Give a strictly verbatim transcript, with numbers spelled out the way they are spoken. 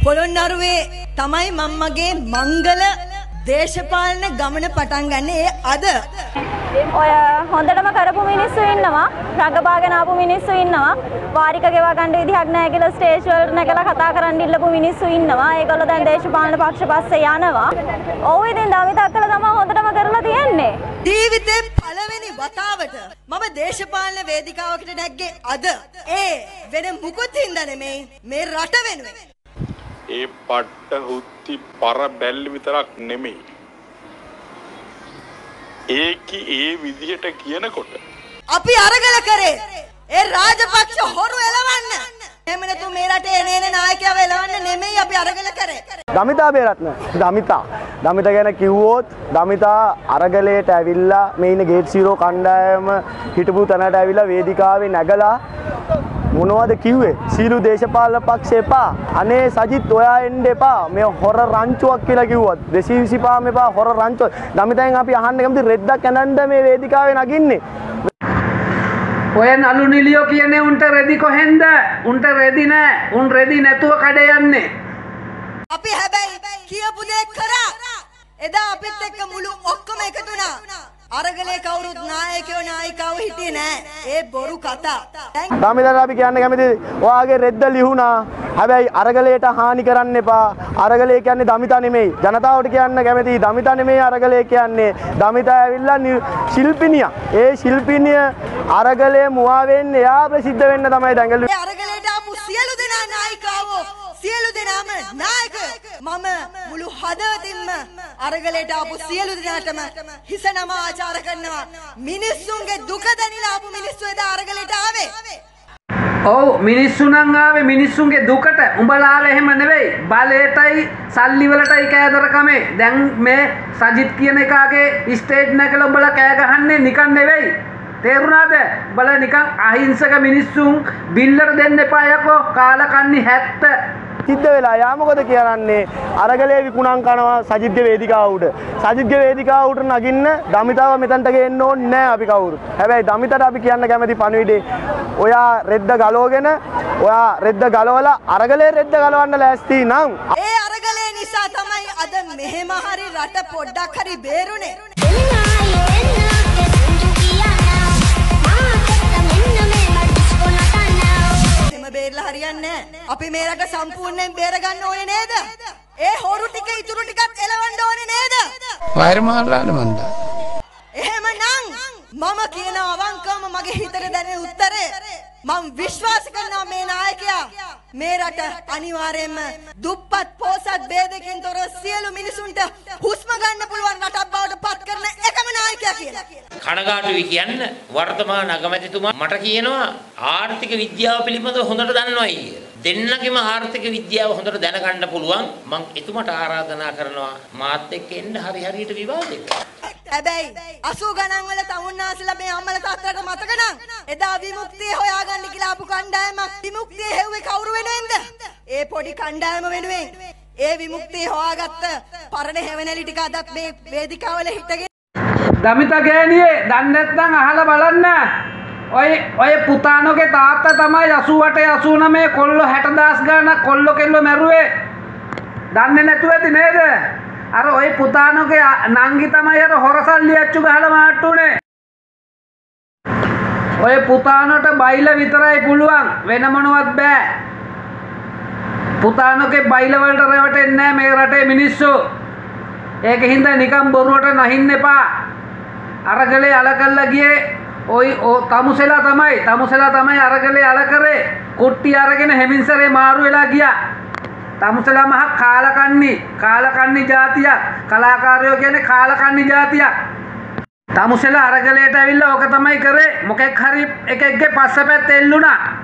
පොළොන්නරුවේ තමයි මම්මගේ මංගල දේශපාලන ගමන පටන් ගන්නේ අද. ඔය හොඳටම කරපු මිනිස්සු ඉන්නවා, රඟපාගෙන ආපු මිනිස්සු ඉන්නවා, වාරික ගෙවා ගන්න විදිහක් නැහැ කියලා ස්ටේජ් වලට නැගලා කතා කරන්න ඉල්ලපු මිනිස්සු ඉන්නවා. ඒගොල්ලෝ දැන් දේශපාලන පක්ෂ පස්සේ යනවා. ඔව් ඉතින් දමිත අක්කලා තමයි හොඳටම කරලා තියෙන්නේ. ජීවිතේ පළවෙනි වතාවට මම දේශපාලන වේදිකාවකට නැග්ගේ අද. ඒ වෙන මුකුත් හින්දා නෙමෙයි මේ රට වෙනුවෙන්. ඒ පට්ට හුත්ති පර බැල් විතරක් නෙමෙයි. ඒකි ඒ විදිහට කියනකොට අපි අරගල කරේ ඒ රාජපක්ෂ හොරු එලවන්න. එහෙම නැතු මේ රටේ එනේන නායකයව එලවන්න නෙමෙයි අපි අරගල කරේ. දමිතා බේරත්න දමිතා දමිතා ගැන කිව්වොත් දමිතා අරගලයට ඇවිල්ලා මේ ඉන්න ගේට් සීරෝ කණ්ඩායම හිටපු තැනට ඇවිල්ලා වේදිකාවේ නැගලා මොනවද කිව්වේ? සීළු දේශපාලන පක්ෂ එපා. අනේ සජිත් ඔයා එන්න එපා. මේ හොර රංචුවක් කියලා කිව්වත් දෙසිය විසිපහම එපා හොර රංචුව. දමිතෙන් අපි අහන්න කැමති රෙද්දක් ඇඳන්ද මේ වේදිකාවේ නගින්නේ? ඔය නලු නිලියෝ කියන්නේ උන්ට රෙදි කොහෙන්ද? උන්ට රෙදි නෑ. උන් රෙදි නැතුව කඩේ යන්නේ. අපි හැබැයි කියපු දේ කරා. එදා අපිත් එක්ක මුළු ඔක්කොම එකතු වුණා. අරගලේ කවුරුත් නායකයෝ නායිකාවෝ හිටියේ නෑ. ඒ බොරු කතා. දමිතට අපි කියන්න කැමති ඔයාගේ රෙද්ද ලිහුණා. හැබැයි අරගලයට හානි කරන්න එපා. අරගලය කියන්නේ දමිතා නෙමෙයි. ජනතාවට කියන්න කැමති දමිතා නෙමෙයි අරගලය කියන්නේ. දමිතා ඇවිල්ලා ශිල්පිනියක්. ඒ ශිල්පිනිය අරගලයේ මුවා වෙන්නේ එයා ප්‍රසිද්ධ වෙන්න තමයි දැඟලුවේ. ඒ අරගලයට ආපු සියලු දෙනා නායිකාවෝ සියලු දෙනාම නායක. මම මුළු හදවතින්ම අරගලයට ආපු සියලු දෙනාටම හිස නම ආචාර කරනවා. මිනිස්සුන්ගේ දුක දැනিলা ආපු මිනිස්සු එදා අරගලයට ආවේ. ඔව් මිනිස්සු නම් ආවේ මිනිස්සුන්ගේ දුකට. උඹලා ආවේ එහෙම නෙවෙයි. බලයටයි සල්ලි වලටයි කෑදරකමේ. දැන් මේ සජිත් කියන එකාගේ ස්ටේජ් නැකලා උඹලා කෑ ගහන්නේ නිකන් නෙවෙයි. තේරුණාද? උඹලා නිකන් අහිංසක මිනිස්සුන් බිල්ලට දෙන්න එපා යකෝ. කාලකන්ණි හැත්ත සිද්ධ වෙලා යා මොකද කියන්නේ? අරගලේ විකුණන් කනවා සජිත්ගේ වේදිකාව උඩ. සජිත්ගේ වේදිකාව උඩ නගින්න දමිතාව මෙතනට ගේන්න ඕනේ නැහැ අපි කවුරු. හැබැයි දමිතට අපි කියන්න කැමති පණිවිඩේ ඔයා රෙද්ද ගලවගෙන ඔයා රෙද්ද ගලවලා අරගලේ රෙද්ද ගලවන්න ලෑස්ති නම් ඒ අරගලේ නිසා තමයි අද මෙහෙම හරි රට පොඩ්ඩක් හරි බේරුනේ. බේරලා හරියන්නේ නැහැ. අපි මේ රට සම්පූර්ණයෙන් බේර ගන්න ඕනේ නේද? ඒ හොරු ටික ඉතුරු ටිකක් එලවන්න ඕනේ නේද? වෛර මහල්ලාද මන්ද? එහෙමනම් මම කියන අවංකවම මගේ හිතට දැනෙන උත්තරේ මම විශ්වාස කරනවා මේ නායකයා මේ රට අනිවාර්යයෙන්ම දුප්පත් පොසත් ભેදකින් තොර සියලු මිනිසුන්ට හුස්ම ගන්න පුළුවන් රටක් බවට පත් කරන එකම නායකයා කියලා. කනගාටුයි කියන්න වර්තමාන අගමැතිතුමා මට කියනවා ආර්ථික විද්‍යාව පිළිබඳව හොඳට දන්නවයි කියලා. දෙන්නගෙම ආර්ථික විද්‍යාව හොඳට දැනගන්න පුළුවන්. මම එතුමට ආරාධනා කරනවා මාත් එක්ක එන්න හරි හරියට විවාදයකට. හැබැයි අසූ ගණන් වල තමුන්නාසලා මේ අම්මල තාත්තලාට මතක නම් එදා විමුක්තිය හොයාගන්න කියලා ආපු කණ්ඩායමක් විමුක්තිය හෙව්වේ කවුරු වෙනුවෙන්ද? ඒ පොඩි කණ්ඩායම වෙනුවෙන්. ඒ විමුක්තිය හොයාගත්ත පරණ හැවණලි ටික අදත් මේ වේදිකාවල හිටගෙන දමිතා ගෑණියේ දන්නේ නැත්නම් අහලා බලන්න. ඔය ඔය පුතාණෝගේ තාත්තා තමයි අසූ අට අසූ නවය කොල්ලෝ හැට දහස් ගාණක් කොල්ලෝ කෙල්ලෝ මැරුවේ. දන්නේ නැතුව ඇති නේද? අර ඔය පුතාණෝගේ නංගි තමයි අර හොරසල්ලි අච්චු ගහලා මාට්ටුනේ. ඔය පුතාණෝට බයිල විතරයි පුළුවන් වෙන මොනවත් බෑ. පුතාණෝගේ බයිල වලට රැවටෙන්නේ නැහැ මේ රටේ මිනිස්සු. ඒකින්ද නිකම් බොරුවට නැහින්න එපා. අරගලේ අල කළා ගියේ ඔයි තමුසෙලා තමයි තමුසෙලා තමයි අරගලේ අල කරේ. කුට්ටි අරගෙන හැමින්සරේ මාරු වෙලා ගියා. තමුසෙලා මහ කාලකන්ණි කාලකන්ණි జాතියක්. කලාකාරයෝ කියන්නේ කාලකන්ණි జాතියක්. තමුසෙලා අරගලයට ඇවිල්ලා ඕක තමයි කරේ. මොකෙක් හරි එකෙක්ගේ පස්සපැත්ත එල්ලුණා.